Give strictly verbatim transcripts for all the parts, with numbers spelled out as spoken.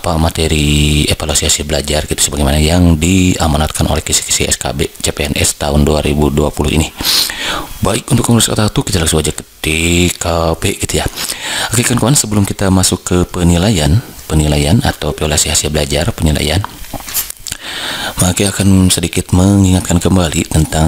apa materi evaluasi hasil belajar gitu sebagaimana yang diamanatkan oleh kisi-kisi S K B C P N S tahun dua ribu dua puluh ini. Baik, untuk kongres kata satu kita langsung aja ke T K P gitu ya. Oke kawan-kawan, sebelum kita masuk ke penilaian penilaian atau evaluasi hasil belajar penilaian, maka akan sedikit mengingatkan kembali tentang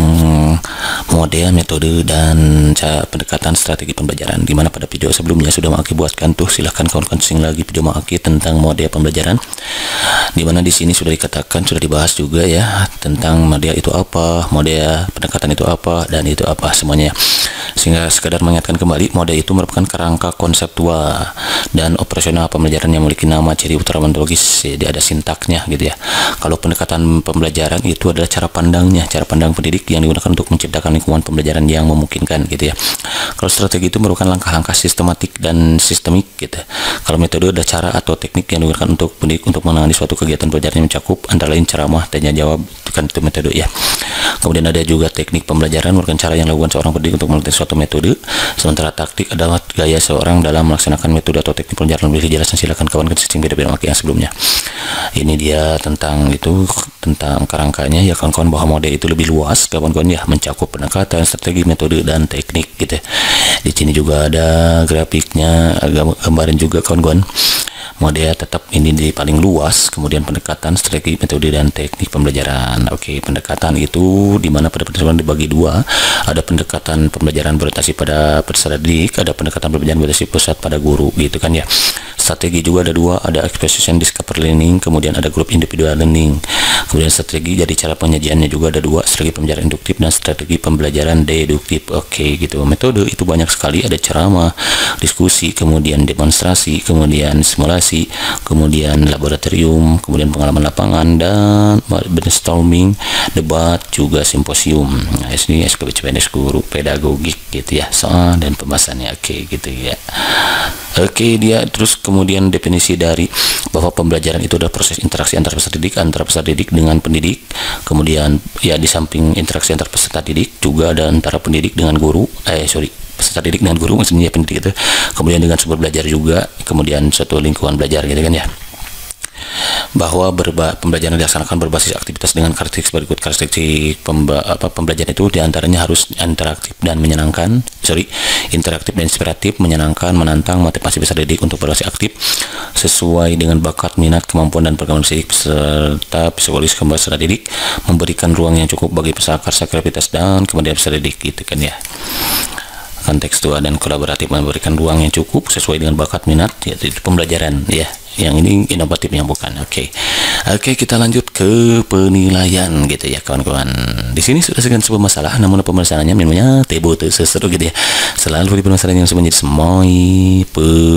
model, metode, dan cara pendekatan strategi pembelajaran, di mana pada video sebelumnya sudah Maki buatkan tuh, silahkan kawan-kawan sing lagi video Maki tentang model pembelajaran, di mana di sini sudah dikatakan, sudah dibahas juga ya tentang model itu apa, model pendekatan itu apa, dan itu apa semuanya. Sehingga sekadar mengingatkan kembali, model itu merupakan kerangka konseptual dan operasional pembelajaran yang memiliki nama, ciri utara metodologis, jadi ada sintaknya gitu ya. Kalau pendekatan pembelajaran itu adalah cara pandangnya, cara pandang pendidik yang digunakan untuk menciptakan lingkungan pembelajaran yang memungkinkan gitu ya. Kalau strategi itu merupakan langkah-langkah sistematik dan sistemik gitu. Kalau metode adalah cara atau teknik yang digunakan untuk pendidik untuk menangani suatu kegiatan pembelajaran yang mencakup antara lain ceramah, tanya jawab, kan itu metode ya. Kemudian ada juga teknik pembelajaran, merupakan cara yang dilakukan seorang pendidik untuk melatih suatu metode. Sementara taktik adalah gaya seorang dalam melaksanakan metode atau teknik pembelajaran. Lebih jelasnya silakan kawan kencing beda-beda Maki yang sebelumnya. Ini dia tentang itu, tentang kerangkanya ya kawan-kawan, bahwa model itu lebih luas kawan-kawan ya, mencakup pendekatan, strategi, metode, dan teknik gitu. Di sini juga ada grafiknya, gambaran juga kawan-kawan. Model tetap ini di paling luas, kemudian pendekatan, strategi, metode, dan teknik pembelajaran. Oke, pendekatan itu dimana pada pendekatan dibagi dua, ada pendekatan pembelajaran berorientasi pada peserta didik, ada pendekatan pembelajaran berorientasi pusat pada guru gitu kan ya. Strategi juga ada dua, ada exposition discovery learning, kemudian ada group individual learning. Kemudian strategi jadi cara penyajiannya juga ada dua, strategi pembelajaran induktif dan strategi pembelajaran deduktif. Oke gitu. Metode itu banyak sekali, ada ceramah, diskusi, kemudian demonstrasi, kemudian simulasi, kemudian laboratorium, kemudian pengalaman lapangan, dan brainstorming, debat, juga simposium. Nah, ini S K B C P N S guru pedagogik gitu ya, soal dan pembahasannya. Oke gitu ya. Oke, dia terus kemudian definisi dari bahwa pembelajaran itu adalah proses interaksi antar peserta didik, antara peserta didik dengan pendidik. Kemudian ya di samping interaksi antar peserta didik juga ada antara pendidik dengan guru. Eh sorry, peserta didik dengan guru maksudnya pendidik itu. Kemudian dengan sumber belajar juga. Kemudian suatu lingkungan belajar gitu kan ya. Bahwa berba, pembelajaran dilaksanakan berbasis aktivitas dengan karakteristik berikut. Karakteristik pemba, apa, pembelajaran itu diantaranya harus interaktif dan menyenangkan, sorry, interaktif dan inspiratif, menyenangkan, menantang, motivasi peserta didik untuk berbasis aktif sesuai dengan bakat, minat, kemampuan, dan perkembangan fisik serta psikologis peserta didik, memberikan ruang yang cukup bagi peserta karsa, kreativitas, dan kemudian peserta didik gitu kan ya. Kontekstual dan kolaboratif, memberikan ruang yang cukup sesuai dengan bakat, minat, yaitu pembelajaran ya. Yang ini inovatif yang bukan. Oke, okay. Oke okay, kita lanjut ke penilaian gitu ya kawan-kawan. Di sini sudah sekian sebuah masalah, namun pembahasannya memangnya tebo tuh seseru gitu ya. Selalu di permasalahan yang sebenarnya semoi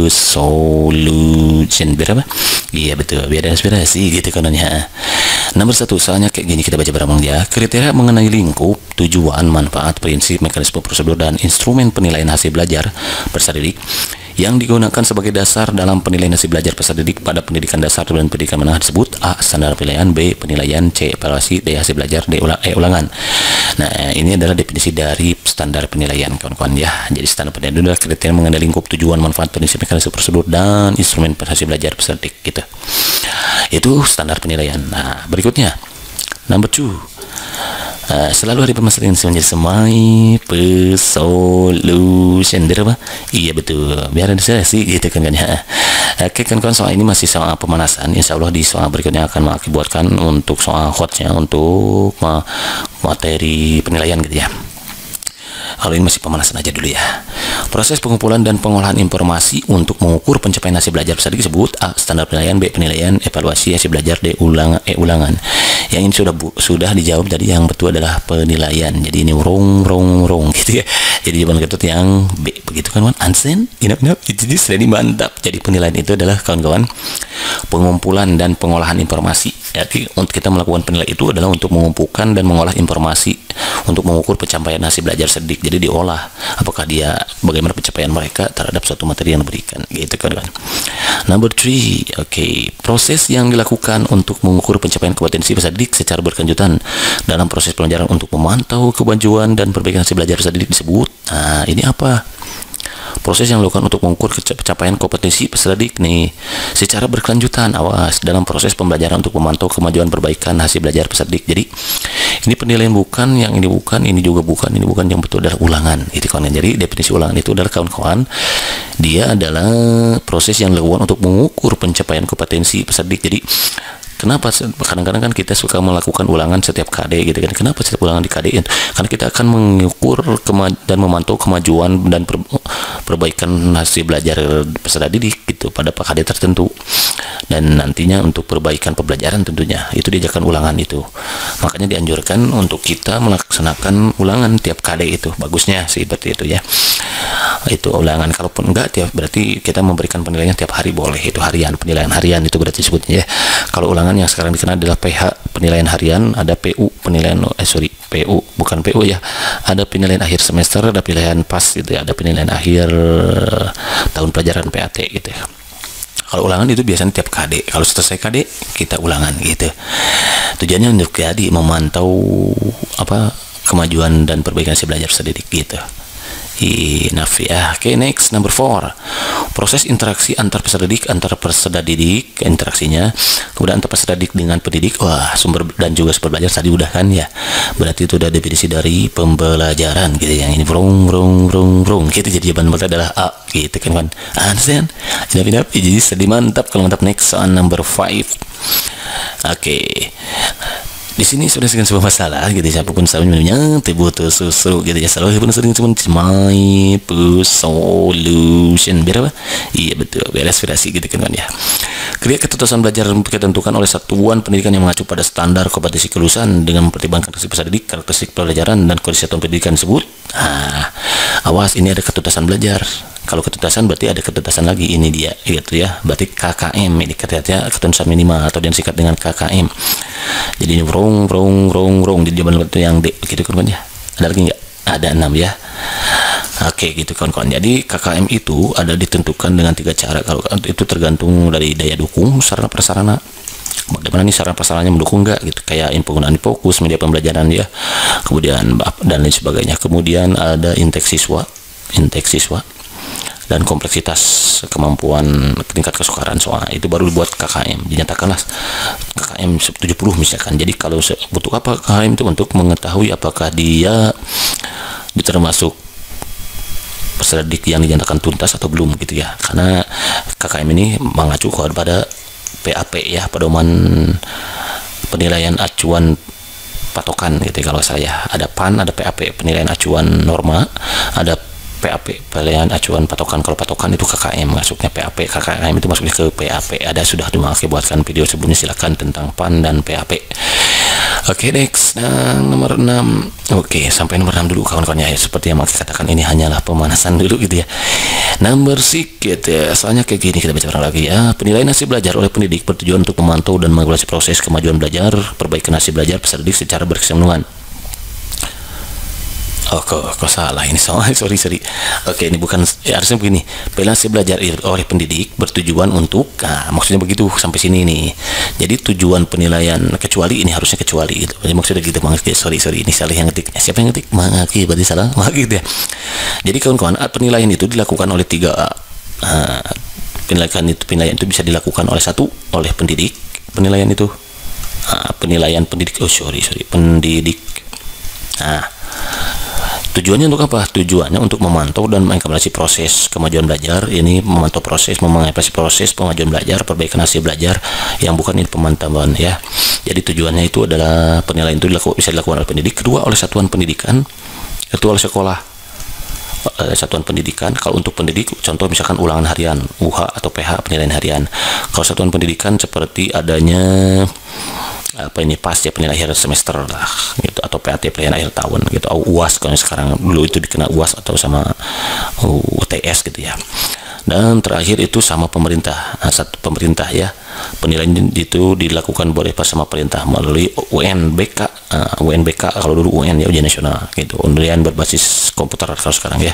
solution biar apa? Iya betul, biar ada inspirasi gitu kanannya. Nomor satu, soalnya kayak gini, kita baca bareng ya. Kriteria mengenai lingkup, tujuan, manfaat, prinsip, mekanisme, prosedur, dan instrumen penilaian hasil belajar peserta didik yang digunakan sebagai dasar dalam penilaian hasil belajar peserta didik pada pendidikan dasar dan pendidikan menengah tersebut. A. Standar penilaian. B. Penilaian. C. Evaluasi. D. Hasil belajar. D. Ulang, e. Ulangan. Nah, ini adalah definisi dari standar penilaian kawan-kawan ya. Jadi standar penilaian itu adalah kriteria mengenai lingkup, tujuan, manfaat, prinsip, mekanisme, prosedur, dan instrumen hasil belajar peserta didik gitu. Itu standar penilaian. Nah, berikutnya number two. Uh, selalu ada permasalahan yang menjadi semai solution biar apa? Iya betul, biar ada sih gitu kan kan ya. Oke kan kawan, soal ini masih soal pemanasan. Insya Allah di soal berikutnya akan mengakibatkan untuk soal hotnya untuk materi penilaian gitu ya. Kalau ini masih pemanasan aja dulu ya. Proses pengumpulan dan pengolahan informasi untuk mengukur pencapaian hasil belajar peserta disebut A. Standar penilaian. B. Penilaian. Evaluasi hasil belajar. D. Ulang, E. Ulangan. Yang ini sudah bu, sudah dijawab. Jadi yang betul adalah penilaian. Jadi ini rong rong rong gitu ya. Jadi jawaban ketut yang B. Begitu kan kawan? Ansen, inap inap. Jadi sudah mantap. Jadi penilaian itu adalah kawan-kawan pengumpulan dan pengolahan informasi. Jadi untuk kita melakukan penilaian itu adalah untuk mengumpulkan dan mengolah informasi untuk mengukur pencapaian hasil belajar sedik. Jadi diolah apakah dia bagaimana pencapaian mereka terhadap suatu materi yang diberikan gitu kan kan. Number three, oke, okay. Proses yang dilakukan untuk mengukur pencapaian kompetensi peserta didik secara berkelanjutan dalam proses pelajaran untuk memantau kemajuan dan perbaikan hasil belajar peserta didik disebut. Nah, ini apa? proses yang dilakukan untuk mengukur pencapaian kompetensi peserta didik nih secara berkelanjutan. Awas dalam proses pembelajaran untuk memantau kemajuan perbaikan hasil belajar peserta didik. Jadi ini penilaian bukan, yang ini bukan, ini juga bukan, ini bukan, yang betul adalah ulangan. Itu kawan. Jadi definisi ulangan itu adalah kawan-kawan, dia adalah proses yang dilakukan untuk mengukur pencapaian kompetensi peserta didik. Jadi kenapa kadang-kadang kan kita suka melakukan ulangan setiap K D gitu kan? Kenapa setiap ulangan di K D? Karena kita akan mengukur dan memantau kemajuan dan per perbaikan hasil belajar peserta didik gitu pada K D tertentu. Dan nantinya untuk perbaikan pembelajaran tentunya itu diajarkan ulangan itu. Makanya dianjurkan untuk kita melaksanakan ulangan tiap K D itu. Bagusnya sih seperti itu ya. Itu ulangan. Kalaupun enggak tiap, berarti kita memberikan penilaian tiap hari boleh. Itu harian, penilaian harian itu berarti sebutnya ya. Kalau ulangan yang sekarang dikenal adalah P H, penilaian harian, ada P U, penilaian eh sorry P U bukan P U ya, ada penilaian akhir semester, ada penilaian pas gitu ya, ada penilaian akhir tahun pelajaran P A T gitu ya. Kalau ulangan itu biasanya tiap K D. Kalau selesai K D kita ulangan gitu. Tujuannya untuk jadi memantau apa kemajuan dan perbaikan si belajar peserta didik gitu. Enough ya. Oke, okay, next number four. Proses interaksi antar peserta didik, antar peserta didik, interaksinya. Kemudian antar peserta didik dengan pendidik. Wah, sumber dan juga sumber belajar tadi udah kan ya. Berarti itu udah definisi dari pembelajaran gitu ya. Ini vrong vrong vrong vrong. Gitu jadi jawaban berarti adalah A gitu kan kan. Understand? Jadi jadi sedih mantap kalau mantap. Next on number five. Oke. Okay. Di sini sudah sekian sebuah masalah gitu, siapapun selalu minumnya butuh susu gitu ya, selalu pun sering cuma my solution biar apa? Iya betul, biar aspirasi gitu kan ya. Kriya ketuntasan belajar ditentukan oleh satuan pendidikan yang mengacu pada standar kompetensi kelulusan dengan mempertimbangkan karakteristik peserta didik, karakteristik pelajaran dan kondisi satuan pendidikan tersebut. Nah, awas ini ada ketuntasan belajar. Kalau ketuntasan berarti ada ketuntasan lagi, ini dia gitu ya. Berarti K K M ini katanya ketuntasan minimal atau yang disingkat dengan K K M. Jadi ini rong rong rong rong di jawaban itu yang D gitu kan ya. Ada lagi nggak? Ada enam ya. Oke gitu kawan-kawan. Jadi K K M itu ada ditentukan dengan tiga cara. Kalau itu tergantung dari daya dukung sarana prasarana. Bagaimana nih sarana prasarananya mendukung nggak gitu, kayak penggunaan fokus media pembelajaran ya, kemudian dan lain sebagainya. Kemudian ada intake siswa, intake siswa dan kompleksitas kemampuan tingkat kesukaran soal itu baru dibuat K K M, dinyatakanlah K K M tujuh puluh misalkan. Jadi kalau butuh apa K K M itu untuk mengetahui apakah dia termasuk peserta didik yang dinyatakan tuntas atau belum gitu ya, karena K K M ini mengacu kepada P A P ya, pedoman penilaian acuan patokan gitu ya. Kalau saya ada P A N, ada P A P penilaian acuan norma, ada P A P penilaian acuan patokan. Kalau patokan itu K K M masuknya, P A P K K M itu masuknya ke P A P. Ada sudah dimakai buatkan video sebelumnya, silakan tentang P A N dan P A P. Oke, okay, next nah, nomor enam. Oke, okay, sampai nomor enam dulu kawan-kawan ya. Seperti yang Maki katakan, ini hanyalah pemanasan dulu gitu ya. Nomor sikit ya, soalnya kayak gini kita baca bareng lagi ya. Penilaian hasil belajar oleh pendidik bertujuan untuk memantau dan mengevaluasi proses kemajuan belajar, perbaikan hasil belajar peserta didik secara berkesinambungan. Oh kok, kok salah ini, sorry sorry sorry. Oke, ini bukan ya, harusnya begini. Penilaian hasil belajar oleh pendidik bertujuan untuk, nah, maksudnya begitu sampai sini nih. Jadi tujuan penilaian kecuali ini harusnya kecuali gitu. Jadi maksudnya gitu banget. Sorry sorry ini salah yang ngetik. Siapa yang ngetik? Mangaki berarti salah. Mangaki gitu ya. Jadi kawan-kawan, penilaian itu dilakukan oleh tiga A. Nah, penilaian itu penilaian itu bisa dilakukan oleh satu oleh pendidik. Penilaian itu nah, penilaian pendidik. Oh sorry sorry pendidik. Nah, tujuannya untuk apa? Tujuannya untuk memantau dan mengevaluasi proses kemajuan belajar. Ini memantau proses, mengevaluasi proses kemajuan belajar, perbaikan hasil belajar yang bukan ini pemantauan ya. Jadi tujuannya itu adalah penilaian itu dilakukan, bisa dilakukan oleh pendidik, kedua oleh satuan pendidikan, kedua oleh sekolah, satuan pendidikan. Kalau untuk pendidik, contoh misalkan ulangan harian, U H atau P H penilaian harian. Kalau satuan pendidikan seperti adanya apa ini pas ya penilaian akhir semester lah gitu, atau P A T penilaian akhir tahun gitu, atau U A S kalau sekarang, dulu itu dikenal U A S atau sama U T S gitu ya. Dan terakhir itu sama pemerintah, nah, satu pemerintah ya, penilaian itu dilakukan boleh pas sama pemerintah melalui U N B K, uh, U N B K kalau dulu U N ya, ujian nasional gitu, undian berbasis komputer kalau sekarang ya.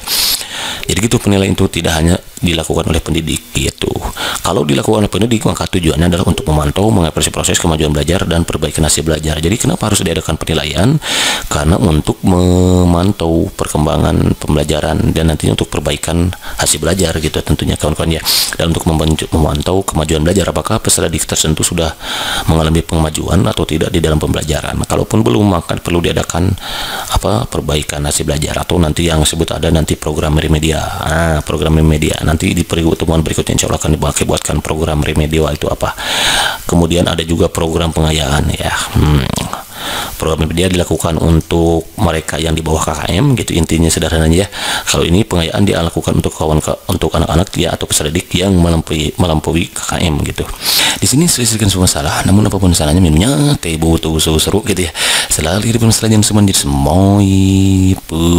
Jadi gitu, penilaian itu tidak hanya dilakukan oleh pendidik gitu. Kalau dilakukan oleh pendidik, maka tujuannya adalah untuk memantau, mengevaluasi proses kemajuan belajar dan perbaikan hasil belajar. Jadi kenapa harus diadakan penilaian? Karena untuk memantau perkembangan pembelajaran dan nantinya untuk perbaikan hasil belajar gitu tentunya kawan-kawan ya. Dan untuk memantau kemajuan belajar, apakah peserta didik tertentu sudah mengalami kemajuan atau tidak di dalam pembelajaran. Kalaupun belum, maka perlu diadakan apa perbaikan hasil belajar, atau nanti yang disebut ada nanti program remedia. Nah, program remedia nanti di pertemuan berikutnya insya Allah akan dipakai buatkan program remedia itu apa. Kemudian ada juga program pengayaan ya. Hmm. Program remedia dilakukan untuk mereka yang di bawah K K M gitu, intinya sederhananya ya. Kalau ini pengayaan dia lakukan untuk kawan untuk anak-anak ya atau peserta didik yang melampaui melampaui K K M gitu. Di sini selesaikan semua masalah, namun apapun salahnya minumnya teh butuh seru gitu ya. Selalu hidup masalah jangan semua jadi semuai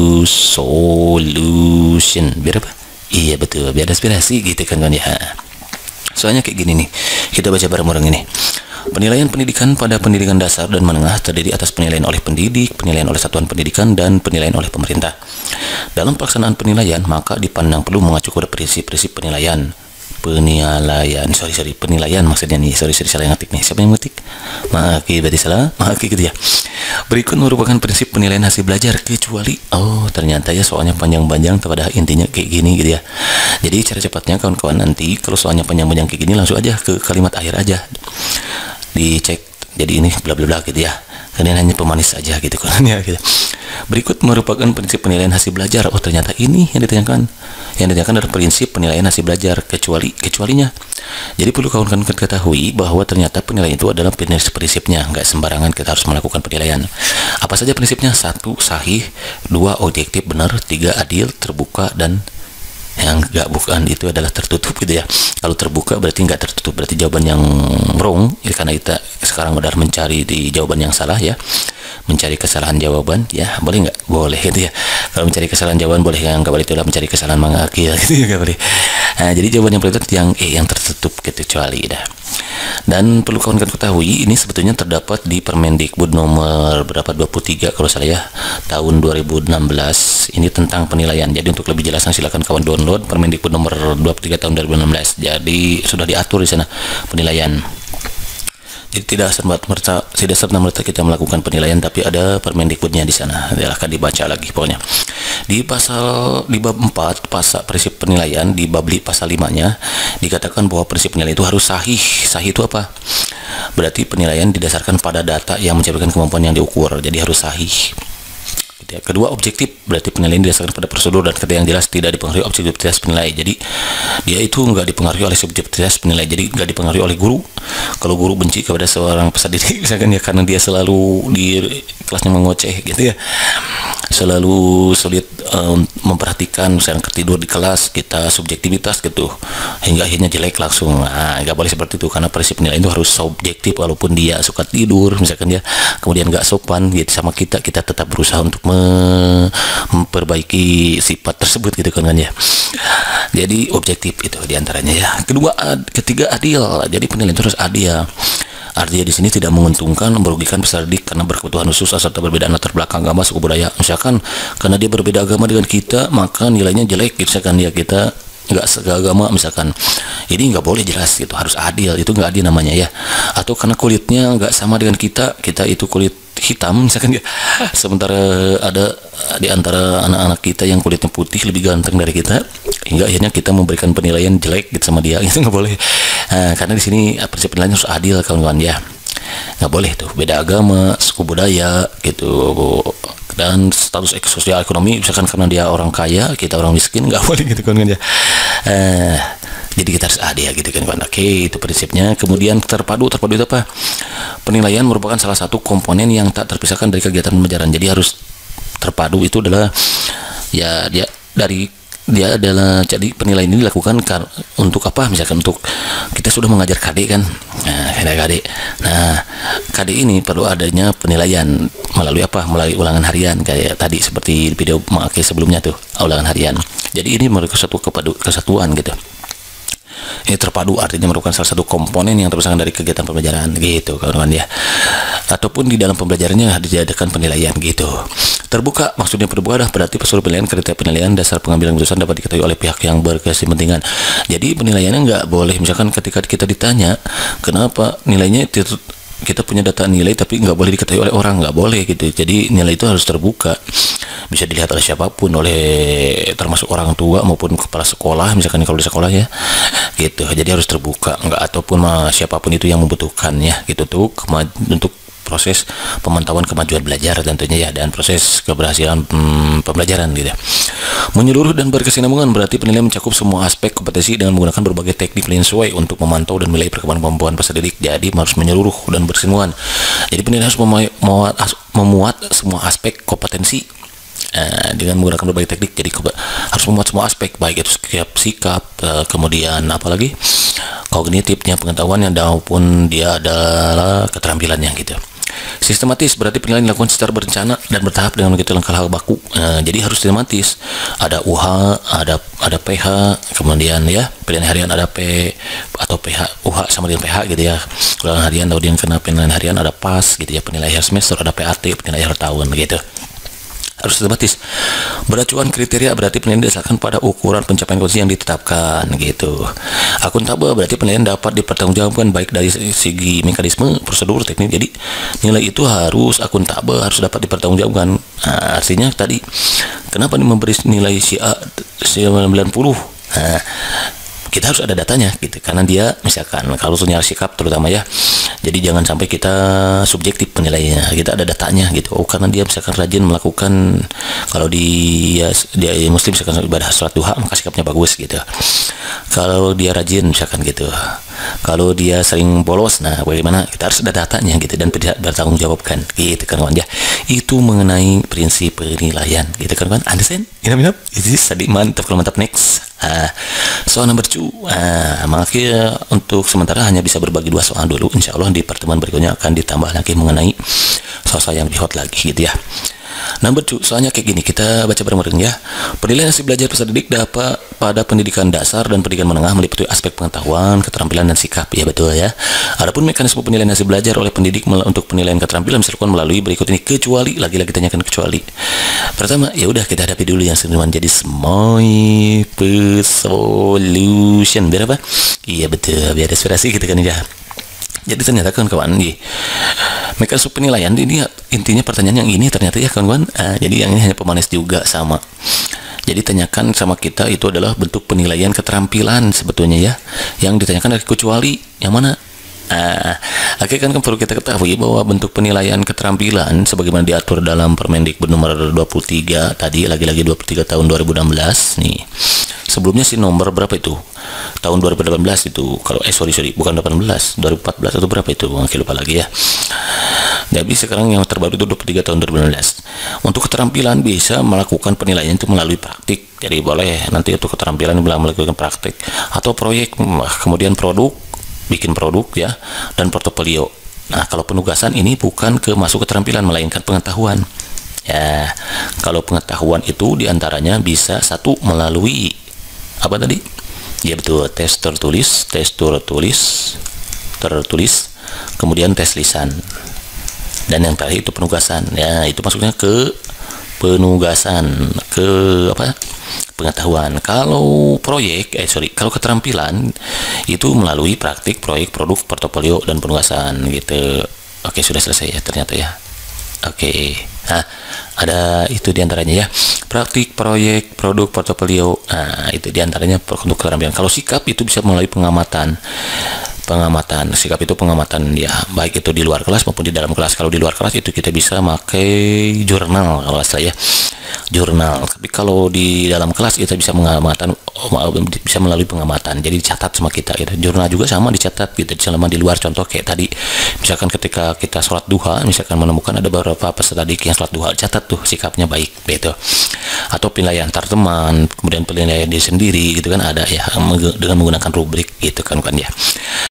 solution. Biar apa? Iya betul, biar aspirasi gitu kan kan ya. Soalnya kayak gini nih, kita baca bareng-bareng ini. Penilaian pendidikan pada pendidikan dasar dan menengah terdiri atas penilaian oleh pendidik, penilaian oleh satuan pendidikan, dan penilaian oleh pemerintah. Dalam pelaksanaan penilaian, maka dipandang perlu mengacu pada prinsip-prinsip penilaian. Penilaian, sorry sorry, penilaian maksudnya nih, sorry sorry salah ngetik nih. Siapa yang ngetik? Maki berarti salah, maki gitu ya. Berikut merupakan prinsip penilaian hasil belajar kecuali, oh ternyata ya soalnya panjang-panjang, pada intinya kayak gini gitu ya. Jadi cara cepatnya kawan-kawan nanti kalau soalnya panjang-panjang kayak gini langsung aja ke kalimat akhir aja. Dicek jadi ini bla bla bla gitu ya, kalian hanya pemanis aja gitu kan ya gitu. Berikut merupakan prinsip penilaian hasil belajar. Oh ternyata ini yang ditanyakan yang ditanyakan adalah prinsip penilaian hasil belajar kecuali kecualinya. Jadi perlu kawan-kawan ketahui bahwa ternyata penilaian itu adalah prinsip-prinsipnya, nggak sembarangan kita harus melakukan penilaian. Apa saja prinsipnya? Satu, sahih. Dua, objektif benar. Tiga, adil, terbuka, dan yang nggak bukan itu adalah tertutup gitu ya. Kalau terbuka berarti nggak tertutup, berarti jawaban yang wrong ya, karena kita sekarang udah mencari di jawaban yang salah ya, mencari kesalahan jawaban ya, boleh nggak? Boleh gitu ya. Kalau mencari kesalahan jawaban boleh, yang nggak boleh itulah mencari kesalahan mengakil gitu ya, nggak boleh. Nah, jadi jawaban yang betul yang eh yang tertutup gitu, kecuali dah. Dan perlu kawan-kawan ketahui ini sebetulnya terdapat di Permendikbud nomor berapa dua puluh tiga kalau salah ya tahun dua ribu enam belas ini tentang penilaian. Jadi untuk lebih jelasnya silakan kawan download Permendikbud nomor dua puluh tiga tahun dua ribu enam belas. Jadi sudah diatur di sana penilaian. Jadi tidak serta-merta tidak serta-merta kita melakukan penilaian, tapi ada Permendikbudnya di sana. Silahkan dibaca lagi pokoknya. Di pasal di bab empat pasal prinsip penilaian, di bab pasal lima-nya dikatakan bahwa prinsip penilaian itu harus sahih. Sahih itu apa? Berarti penilaian didasarkan pada data yang mencerminkan kemampuan yang diukur. Jadi harus sahih. Kedua, objektif, berarti penilaian didasarkan pada prosedur dan kriteria yang jelas, tidak dipengaruhi objektivitas penilai. Jadi dia itu nggak dipengaruhi oleh subjektivitas penilai, jadi nggak dipengaruhi oleh guru. Kalau guru benci kepada seorang peserta didik misalkan ya karena dia selalu di kelasnya mengoceh gitu ya, selalu sulit um, memperhatikan misalnya tidur di kelas, kita subjektivitas gitu hingga akhirnya jelek langsung. Nah, nggak boleh seperti itu, karena prinsip penilaian itu harus subjektif. Walaupun dia suka tidur misalkan ya, kemudian nggak sopan gitu sama kita, kita tetap berusaha untuk memperbaiki sifat tersebut gitu kan ya. Jadi objektif itu diantaranya ya. Kedua, ad, ketiga adil. Jadi penilaian itu harus adil. Artinya di sini tidak menguntungkan, merugikan peserta didik karena berkebutuhan khusus serta berbeda latar belakang agama, suku, budaya. Misalkan karena dia berbeda agama dengan kita, maka nilainya jelek. Misalkan ya kita nggak seagama misalkan, ini nggak boleh, jelas gitu, harus adil. Itu nggak adil namanya ya. Atau karena kulitnya nggak sama dengan kita, kita itu kulit hitam misalkan ya, sementara ada di antara anak-anak kita yang kulitnya putih lebih ganteng dari kita, hingga akhirnya kita memberikan penilaian jelek gitu sama dia. Itu nggak boleh. Nah, karena di sini prinsip penilaian harus adil kawan-kawan ya, nggak boleh tuh beda agama, suku, budaya gitu, dan status sosial ekonomi misalkan karena dia orang kaya kita orang miskin, nggak boleh gitu kan ya. Eh, jadi kita harus adil gitu kan kan. Oke, itu prinsipnya. Kemudian terpadu. Terpadu itu apa? Penilaian merupakan salah satu komponen yang tak terpisahkan dari kegiatan pembelajaran. Jadi harus terpadu. Itu adalah ya dia dari dia adalah jadi penilaian ini dilakukan untuk apa? Misalkan untuk kita sudah mengajar K D kan, nah K D. Nah K D ini perlu adanya penilaian melalui apa? Melalui ulangan harian kayak tadi seperti video makai sebelumnya tuh, ulangan harian. Jadi ini merupakan satu kepadu kesatuan gitu. Ini terpadu artinya merupakan salah satu komponen yang terpisahkan dari kegiatan pembelajaran gitu kawan-kawan ya. Ataupun di dalam pembelajarannya dijadikan penilaian gitu. Terbuka, maksudnya terbuka adalah berarti seluruh penilaian, kriteria penilaian, dasar pengambilan keputusan dapat diketahui oleh pihak yang berkepentingan. Jadi penilaiannya nggak boleh, misalkan ketika kita ditanya kenapa nilainya itu, kita punya data nilai tapi nggak boleh diketahui oleh orang, nggak boleh gitu. Jadi nilai itu harus terbuka, bisa dilihat oleh siapapun, oleh termasuk orang tua maupun kepala sekolah, misalkan kalau di sekolah ya gitu. Jadi harus terbuka, nggak ataupun mah, siapapun itu yang membutuhkannya gitu tuh untuk proses pemantauan kemajuan belajar tentunya ya, dan proses keberhasilan hmm, pembelajaran gitu. Menyeluruh dan berkesinambungan berarti penilaian mencakup semua aspek kompetensi dengan menggunakan berbagai teknik penilaian sesuai untuk memantau dan menilai perkembangan kemampuan peserta didik. Jadi harus menyeluruh dan berkesinambungan. Jadi penilaian harus memuat, memuat semua aspek kompetensi uh, dengan menggunakan berbagai teknik. Jadi harus memuat semua aspek, baik itu sikap, sikap uh, kemudian apalagi kognitifnya, pengetahuannya, maupun dia adalah keterampilannya gitu. Sistematis berarti penilaian dilakukan secara berencana dan bertahap dengan mengikuti langkah hal baku. Nah, jadi harus sistematis. Ada U H, ada ada P H, kemudian ya penilaian harian ada P atau P H, U H sama dengan P H gitu ya. Penilaian harian, kemudian kena penilaian harian ada P A S gitu ya, penilaian akhir semester ada P A T, penilaian akhir tahun gitu. Harus sistematis. Beracuan kriteria berarti penilaian didasarkan pada ukuran pencapaian kompetensi yang ditetapkan gitu. Akuntabel berarti penilaian dapat dipertanggungjawabkan baik dari segi mekanisme, prosedur, teknik. Jadi nilai itu harus akuntabel, harus dapat dipertanggungjawabkan. Nah, artinya tadi kenapa nih memberi nilai si A sembilan puluh? Nah, kita harus ada datanya gitu, karena dia misalkan kalau soal sikap terutama ya, jadi jangan sampai kita subjektif penilaiannya, kita ada datanya gitu. Oh, karena dia misalkan rajin melakukan, kalau dia dia muslim misalkan ibadah sholat duha maka sikapnya bagus gitu. Kalau dia rajin misalkan gitu, kalau dia sering bolos, nah bagaimana, kita harus ada datanya gitu dan tidak bertanggung jawabkan gitu kan kawan ya. Itu mengenai prinsip penilaian gitu kan kawan. Understand? Inap-inap? Itu tadi mantap, kalau mantap. Next. Uh, soal nomor two, uh, makanya untuk sementara hanya bisa berbagi dua soal dulu. Insya Allah di pertemuan berikutnya akan ditambah lagi mengenai soal-soal yang lebih hot lagi gitu ya. Number two, soalnya kayak gini, kita baca bareng-bareng ya. Penilaian hasil belajar peserta didik dapat pada pendidikan dasar dan pendidikan menengah meliputi aspek pengetahuan, keterampilan, dan sikap. Ya betul ya. Adapun mekanisme penilaian hasil belajar oleh pendidik untuk penilaian keterampilan bisa dilakukan melalui berikut ini, kecuali, lagi-lagi tanyakan kecuali. Pertama, ya udah kita hadapi dulu yang sebenarnya jadi small solution. Biar apa? Iya betul, biar inspirasi gitu kan ya. Jadi ternyata kawan-kawan, mekanisme penilaian ini intinya pertanyaan yang ini ternyata ya kawan-kawan, uh, jadi yang ini hanya pemanis juga sama. Jadi tanyakan sama kita itu adalah bentuk penilaian keterampilan sebetulnya ya, yang ditanyakan dari kecuali yang mana. Uh, Oke, kan, kan perlu kita ketahui bahwa bentuk penilaian keterampilan sebagaimana diatur dalam Permendikbud nomor dua puluh tiga tadi, lagi-lagi dua puluh tiga tahun dua ribu enam belas nih. Sebelumnya sih nomor berapa itu? Tahun dua ribu delapan belas itu. Kalau eh sorry sorry bukan delapan belas, dua ribu empat belas atau berapa itu? Oke, lupa lagi ya. Jadi sekarang yang terbaru itu dua puluh tiga tahun dua ribu enam belas. Untuk keterampilan bisa melakukan penilaian itu melalui praktik. Jadi boleh nanti untuk keterampilan melakukan praktik atau proyek, kemudian produk, bikin produk ya, dan portofolio. Nah, kalau penugasan ini bukan ke masuk keterampilan melainkan pengetahuan. Ya, kalau pengetahuan itu diantaranya bisa satu melalui apa tadi? Ya betul, tes tertulis, tes tertulis, tertulis, kemudian tes lisan. Dan yang terakhir itu penugasan. Ya, itu masuknya ke penugasan, ke apa? Pengetahuan. Kalau proyek, eh sorry, kalau keterampilan itu melalui praktik, proyek, produk, portofolio, dan penugasan gitu. Oke, sudah selesai ya ternyata ya. Oke, nah ada itu diantaranya ya, praktik, proyek, produk, portofolio. Nah itu diantaranya untuk keterampilan. Kalau sikap itu bisa melalui pengamatan. Pengamatan, sikap itu pengamatan ya, baik itu di luar kelas maupun di dalam kelas. Kalau di luar kelas itu kita bisa pakai jurnal kalau saya, jurnal. Tapi kalau di dalam kelas kita bisa mengamatan, bisa melalui pengamatan. Jadi dicatat sama kita gitu. Jurnal juga sama dicatat gitu. Selama di luar, contoh kayak tadi, misalkan ketika kita sholat duha, misalkan menemukan ada beberapa peserta didik yang sholat duha, catat tuh sikapnya baik gitu. Atau penilaian antar teman, kemudian penilaian diri sendiri gitu kan ada ya, dengan menggunakan rubrik gitu kan kan ya.